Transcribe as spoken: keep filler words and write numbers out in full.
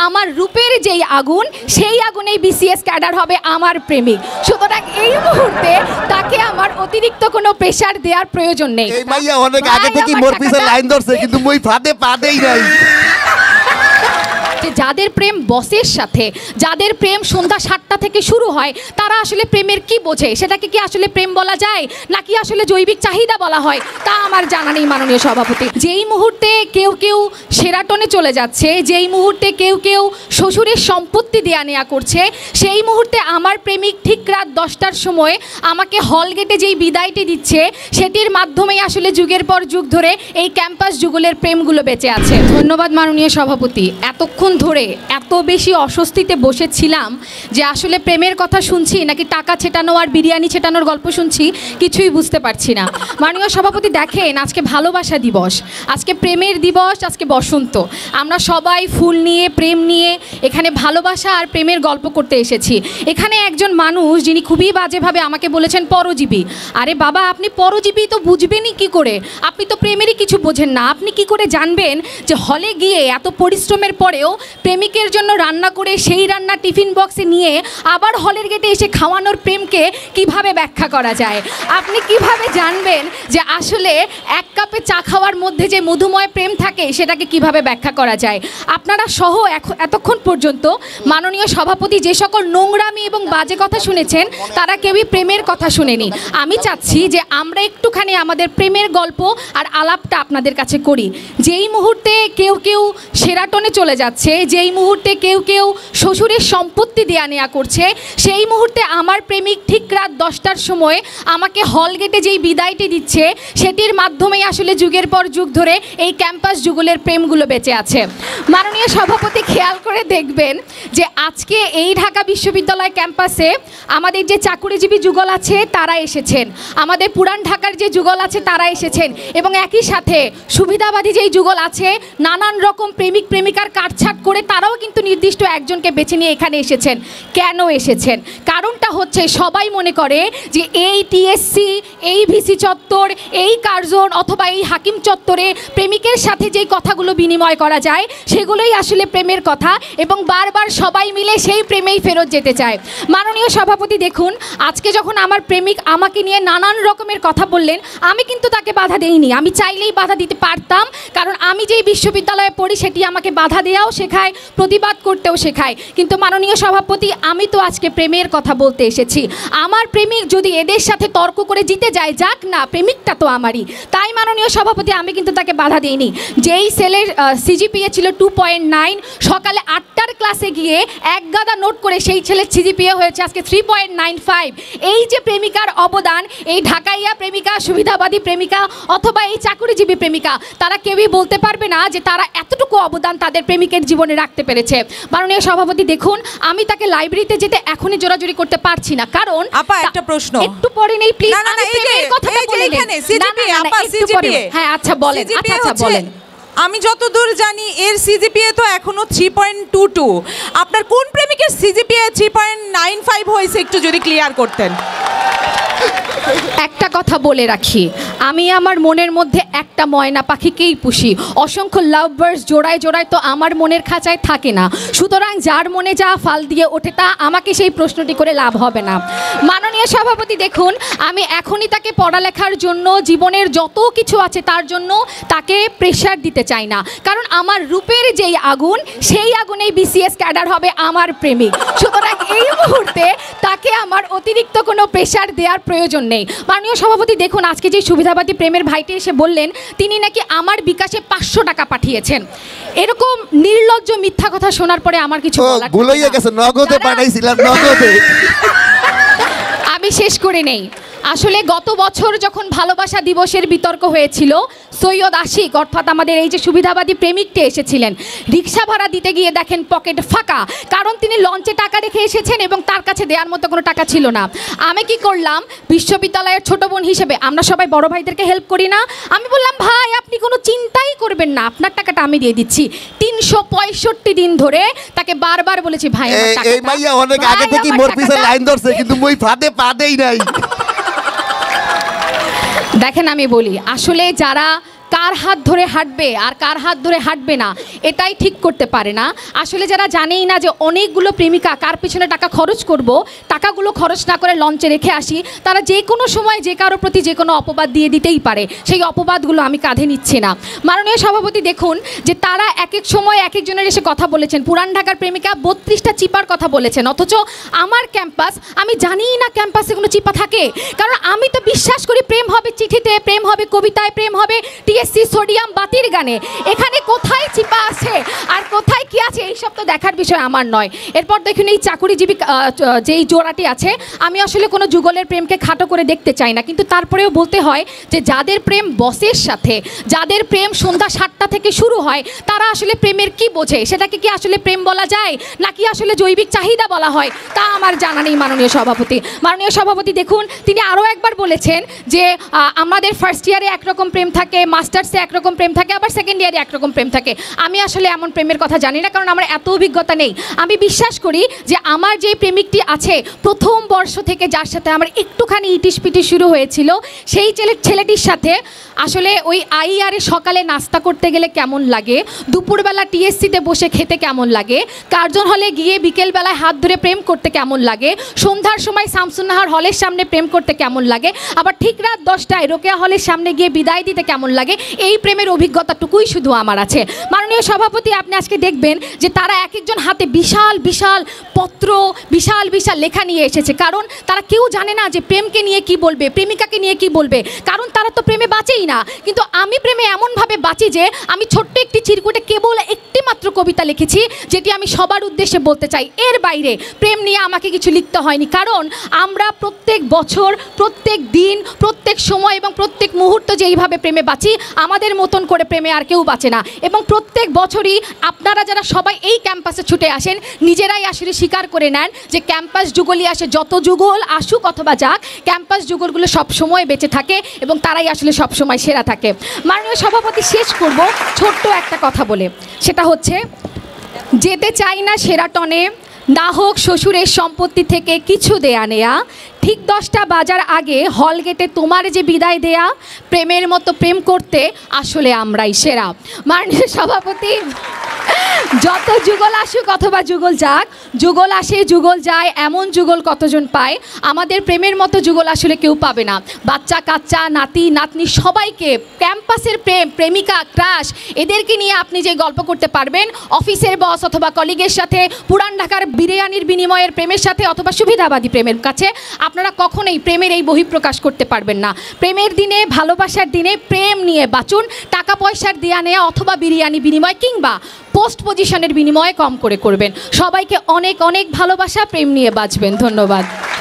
আমার রূপের যেই আগুন সেই আগুনেই বিসিএস ক্যাডার হবে আমার প্রেমিক। সুতরাং এই মুহূর্তে তাকে আমার অতিরিক্ত কোনো প্রেসার দেওয়ার প্রয়োজন নেই। এই মাইয়া অনেক আগে থেকে মোর পিছে লাইন ধরছে কিন্তু মই ফাঁদে পা দেই নাই। যাদের প্রেম বসের সাথে, যাদের প্রেম সন্ধ্যা সাতটা থেকে শুরু হয়, তারা আসলে প্রেমের কি বোঝে? সেটাকে কি আসলে প্রেম বলা যায় নাকি আসলে জৈবিক চাহিদা বলা হয় তা আমার জানা নেই মাননীয় সভাপতি। যেই মুহূর্তে কেউ কেউ সেরাটনে চলে যাচ্ছে, যেই মুহূর্তে কেউ কেউ শ্বশুরের সম্পত্তি দেয়া নেয়া করছে, সেই মুহূর্তে আমার প্রেমিক ঠিক রাত দশটার সময় আমাকে হল গেটে যেই বিদায়টি দিচ্ছে, সেটির মাধ্যমেই আসলে যুগের পর যুগ ধরে এই ক্যাম্পাস যুগলের প্রেমগুলো বেঁচে আছে। ধন্যবাদ মাননীয় সভাপতি। এতক্ষণ ধরে এত বেশি অস্বস্তিতে বসেছিলাম যে আসলে প্রেমের কথা শুনছি নাকি টাকা ছেটানো আর বিরিয়ানি ছেটানোর গল্প শুনছি কিছুই বুঝতে পারছি না। মাননীয় সভাপতি দেখেন, আজকে ভালোবাসা দিবস, আজকে প্রেমের দিবস, আজকে বসন্ত। আমরা সবাই ফুল নিয়ে, প্রেম নিয়ে এখানে ভালোবাসা আর প্রেমের গল্প করতে এসেছি। এখানে একজন মানুষ যিনি খুবই বাজেভাবে আমাকে বলেছেন পরজীবী। আরে বাবা, আপনি পরজীবী তো বুঝবেনই কি করে? আপনি তো প্রেমেরই কিছু বোঝেন না। আপনি কি করে জানবেন যে হলে গিয়ে এত পরিশ্রমের পরেও প্রেমিকের জন্য রান্না করে সেই রান্না টিফিন বক্সে নিয়ে আবার হলের গেটে এসে খাওয়ানোর প্রেমকে কিভাবে ব্যাখ্যা করা যায়? আপনি কিভাবে জানবেন যে আসলে এক কাপে চা খাওয়ার মধ্যে যে মধুময় প্রেম থাকে সেটাকে কিভাবে ব্যাখ্যা করা যায়? আপনারা সহ এতক্ষণ পর্যন্ত মাননীয় সভাপতি যে সকল নোংরামি এবং বাজে কথা শুনেছেন তারা কেউই প্রেমের কথা শুনেনি। আমি চাচ্ছি যে আমরা একটুখানি আমাদের প্রেমের গল্প আর আলাপটা আপনাদের কাছে করি। যেই মুহূর্তে কেউ কেউ সেরাটনে চলে যাচ্ছে, যেই মুহূর্তে কেউ কেউ শ্বশুরের সম্পত্তি দেয়া নেয়া করছে, সেই মুহূর্তে আমার প্রেমিক ঠিক রাত দশটার সময় আমাকে হল গেটে যেই বিদায়টি দিচ্ছে, সেটির মাধ্যমেই আসলে যুগের পর যুগ ধরে এই ক্যাম্পাস যুগলের প্রেমগুলো বেঁচে আছে। মাননীয় সভাপতি খেয়াল করে দেখবেন যে আজকে এই ঢাকা বিশ্ববিদ্যালয় ক্যাম্পাসে আমাদের যে চাকুরিজীবী যুগল আছে তারা এসেছেন, আমাদের পুরান ঢাকার যে যুগল আছে তারা এসেছেন, এবং একই সাথে সুবিধাবাদী যেই যুগল আছে নানান রকম প্রেমিক প্রেমিকার কাটছাট করে তারাও কিন্তু নির্দিষ্ট একজনকে বেছে নিয়ে এখানে এসেছেন। কেন এসেছেন? কারণটা হচ্ছে সবাই মনে করে যে এই টিএসসি, এই ভিসি চত্বর, এই কার্জন অথবা এই হাকিম চত্বরে প্রেমিকের সাথে যেই কথাগুলো বিনিময় করা যায় সেগুলোই আসলে প্রেমের কথা, এবং বারবার সবাই মিলে সেই প্রেমেই ফেরত যেতে চায়। মাননীয় সভাপতি দেখুন, আজকে যখন আমার প্রেমিক আমাকে নিয়ে নানান রকমের কথা বললেন, আমি কিন্তু তাকে বাধা দেইনি। আমি চাইলেই বাধা দিতে পারতাম, কারণ আমি যেই বিশ্ববিদ্যালয়ে পড়ি সেটি আমাকে বাধা দেওয়াও শেখায়, প্রতিবাদ করতেও শেখায়। কিন্তু মাননীয় সভাপতি, আমি তো আজকে প্রেমের কথা বলতে এসেছি। আমার প্রেমিক যদি এদের সাথে তর্ক করে জিতে যায়, যাক না, প্রেমিকটা তো আমারই। তাই মাননীয় সভাপতি, আমি কিন্তু তাকে বাধা দিইনি। যেই সেলের সিজিপিএ ছিল টু পয়েন্ট নাইন, সকালে আটটার ক্লাসে গিয়ে এক গাদা নোট করে সেই ছেলের সিজিপিএ হয়েছে আজকে থ্রি পয়েন্ট নাইন ফাইভ। এই যে প্রেমিকার অবদান, এই ঢাকাইয়া প্রেমিকা, সুবিধাবাদী প্রেমিকা অথবা এই চাকুরিজীবী প্রেমিকা, তারা কেউই বলতে পারবে না যে তারা এতটুকু অবদান তাদের প্রেমিকের জীবনে রাখতে পেরেছে। মাননীয় সভাপতি দেখুন, আমি তাকে লাইব্রেরিতে যেতে এখনই জোরাজুরি করতে পারছি না, কারণ আপা একটা প্রশ্ন একটু পরে নেই প্লিজ। আমি প্রেমের কথাটা বলে নেই। হ্যাঁ আচ্ছা বলেন, আচ্ছা আচ্ছা বলেন। আমি যতদূর জানি এর সিজিপিএ তো এখনো থ্রি পয়েন্ট টু টু। আপনার কোন প্রেমিকের CGPA three point nine five হয়েছে একটু যদি ক্লিয়ার করতেন। একটা কথা বলে রাখি, আমি আমার মনের মধ্যে একটা ময়না পাখিকেই পুষি। অসংখ্য লাভ বার্ডস জোড়ায় জোড়ায় তো আমার মনের খাঁচায় থাকে না। সুতরাং যার মনে যা ফাল দিয়ে ওঠে তা আমাকে সেই প্রশ্নটি করে লাভ হবে না। মাননীয় সভাপতি দেখুন, আমি এখনই তাকে পড়ালেখার জন্য, জীবনের যত কিছু আছে তার জন্য তাকে প্রেশার দিতে চাই না, কারণ আমার রূপের যেই আগুন সেই আগুনেই বিসিএস ক্যাডার হবে আমার প্রেমিক। সুতরাং এই মুহূর্তে তাকে আমার অতিরিক্ত কোনো প্রেশার দেওয়ার প্রয়োজন নেই। মাননীয় সভাপতি দেখুন, আজকে যে সুবিধাবাদী প্রেমের ভাইটি এসে বললেন তিনি নাকি আমার বিকাশে পাঁচশো টাকা পাঠিয়েছেন। এরকম নির্লজ্জ মিথ্যা কথা শোনার পরে আমার কিছু বলার ভুলই গেছে, নগদে পাঠাইছিলাম, নগদে। আমি শেষ করে নেই। আসলে গত বছর যখন ভালোবাসা দিবসের বিতর্ক হয়েছিল, সৈয়দ আশিক অর্থাৎ আমাদের এই যে সুবিধাবাদী প্রেমিকটি এসেছিলেন, রিক্সা ভাড়া দিতে গিয়ে দেখেন পকেট ফাঁকা, কারণ তিনি লঞ্চে টাকা রেখে এসেছেন এবং তার কাছে দেওয়ার মতো কোনো টাকা ছিল না। আমি কি করলাম, বিশ্ববিদ্যালয়ের ছোট বোন হিসেবে আমরা সবাই বড় ভাইদেরকে হেল্প করি না, আমি বললাম ভাই আপনি কোনো চিন্তাই করবেন না, আপনার টাকাটা আমি দিয়ে দিচ্ছি। তিনশো পঁয়ষট্টি দিন ধরে তাকে বারবার বলেছি ভাই আমার টাকা। এই মাইয়া অনেক আগে থেকে মোর পিছে লাইন ধরছে কিন্তু মই ফাঁদে পা দেই নাই। দেখেন আমি বলি, আসলে যারা কার হাত ধরে হাঁটবে আর কার হাত ধরে হাঁটবে না এটাই ঠিক করতে পারে না। আসলে যারা জানেই না যে অনেকগুলো প্রেমিকা কার পিছনে টাকা খরচ করব, টাকাগুলো খরচ না করে লঞ্চে রেখে আসি, তারা যে কোনো সময় যে কারোর প্রতি যে কোনো অপবাদ দিয়ে দিতেই পারে। সেই অপবাদগুলো আমি কাঁধে নিচ্ছি না। মাননীয় সভাপতি দেখুন যে তারা এক এক সময় এক একজনের এসে কথা বলেছেন। পুরান ঢাকার প্রেমিকা বত্রিশটা চিপার কথা বলেছেন, অথচ আমার ক্যাম্পাস আমি জানিই না ক্যাম্পাসে কোনো চিপা থাকে। কারণ আমি তো বিশ্বাস করি প্রেম হবে চিঠিতে, প্রেম হবে কবিতায়, প্রেম হবে টিএসসি সোডিয়াম বাতির গানে। এখানে কোথায় চিপা আছে আর কোথায় কি আছে এইসব তো দেখার বিষয় আমার নয়। এরপর দেখুন এই চাকুরিজীবী যেই জোড়াটি আছে, আমি আসলে কোনো যুগলের প্রেমকে খাটো করে দেখতে চাই না, কিন্তু তারপরেও বলতে হয় যে যাদের প্রেম বসের সাথে, যাদের প্রেম সন্ধ্যা সাতটা থেকে শুরু হয়, তারা আসলে প্রেমের কি বোঝে, সেটাকে কি আসলে প্রেম বলা যায় নাকি আসলে জৈবিক চাহিদা বলা হয় তা আমার জানা নেই। মাননীয় সভাপতি মাননীয় সভাপতি দেখুন তিনি আরও একবার বলেছেন যে আমাদের ফার্স্ট ইয়ারে একরকম প্রেম থাকে, মাস্টার্সে একরকম প্রেম থাকে, আবার সেকেন্ড ইয়ারে একরকম প্রেম থাকে। আমি আসলে এমন প্রেমের কথা জানি না, কারণ আমার এত অভিজ্ঞতা নেই। আমি বিশ্বাস করি যে আমার যে প্রেমিকটি আছে প্রথম বর্ষ থেকে, যার সাথে আমার একটুখানি ইটিস পিটিস শুরু হয়েছিল, সেই ছেলে ছেলেটির সাথে আসলে ওই আইআরে সকালে নাস্তা করতে গেলে কেমন লাগে, দুপুরবেলা টিএসসিতে বসে খেতে কেমন লাগে, কার্জন হলে গিয়ে বিকেলবেলায় হাত ধরে প্রেম করতে কেমন লাগে, সন্ধ্যার সময় শামসুন্নাহার হলের সামনে প্রেম করতে কেমন লাগে, আবার ঠিক রাত দশটায় রোকেয়া হলের সামনে গিয়ে বিদায় দিতে কেমন লাগে, এই প্রেমের অভিজ্ঞতাটুকুই শুধু আমার আছে। মাননীয় সভাপতি আপনি আজকে দেখবেন যে তারা এক একজন হাতে বিশাল বিশাল পত্র, বিশাল বিশাল লেখা নিয়ে এসেছে, কারণ তারা কেউ জানে না যে প্রেমকে নিয়ে কি বলবে, প্রেমিকাকে নিয়ে কি বলবে, কারণ তারা তো প্রেমে বাঁচেই না। কিন্তু আমি প্রেমে এমনভাবে বাঁচি যে আমি ছোট্ট একটি চিরকুটে কেবল একটি মাত্র কবিতা লিখেছি, যেটি আমি সবার উদ্দেশ্যে বলতে চাই। এর বাইরে প্রেম নিয়ে আমাকে কিছু লিখতে হয়নি, কারণ আমরা প্রত্যেক বছর, প্রত্যেক দিন, প্রত্যেক সময় এবং প্রত্যেক মুহূর্ত যে এইভাবে প্রেমে বাঁচি, আমাদের মতন করে প্রেমে আর কেউ বাঁচে না। এবং প্রত্যেক বছরই আপনারা যারা সবাই এই ক্যাম্পাসে ছুটে আসেন, নিজেরাই আসলে স্বীকার করে নেন যে ক্যাম্পাস যুগলই আসে, যত যুগল আসুক অথবা যাক, ক্যাম্পাস যুগলগুলো সবসময় বেঁচে থাকে এবং তারাই আসলে সবসময় সেরা থাকে। মাননীয় সভাপতি শেষ করব ছোট্ট একটা কথা বলে, সেটা হচ্ছে যেতে চাই না সেরাটনে, না হোক শ্বশুরের সম্পত্তি থেকে কিছু দেয়া নেয়া, ঠিক দশটা বাজার আগে হল গেটে তোমার যে বিদায় দেয়া, প্রেমের মতো প্রেম করতে আসলে আমরাই সেরা। মাননীয় সভাপতি যত যুগল আসুক অথবা যুগল যাক, যুগল আসে যুগল যায় এমন যুগল কতজন পায়, আমাদের প্রেমের মতো যুগল আসলে কেউ পাবে না। বাচ্চা কাচ্চা, নাতি নাতনি সবাইকে ক্যাম্পাসের প্রেম, প্রেমিকা, ক্রাশ এদেরকে নিয়ে আপনি যে গল্প করতে পারবেন, অফিসের বস অথবা কলিগের সাথে, পুরান ঢাকার বিরিয়ানির বিনিময়ের প্রেমের সাথে অথবা সুবিধাবাদী প্রেমের কাছে আপনারা কখনোই প্রেমের এই বহিঃপ্রকাশ করতে পারবেন না। প্রেমের দিনে, ভালোবাসার দিনে প্রেম নিয়ে বাঁচুন। টাকা পয়সার দেয়া নেয়া অথবা বিরিয়ানি বিনিময় কিংবা পোস্ট পজিশনের বিনিময়ে কম করে করবেন। সবাইকে অনেক অনেক ভালোবাসা, প্রেম নিয়ে বাঁচবেন। ধন্যবাদ।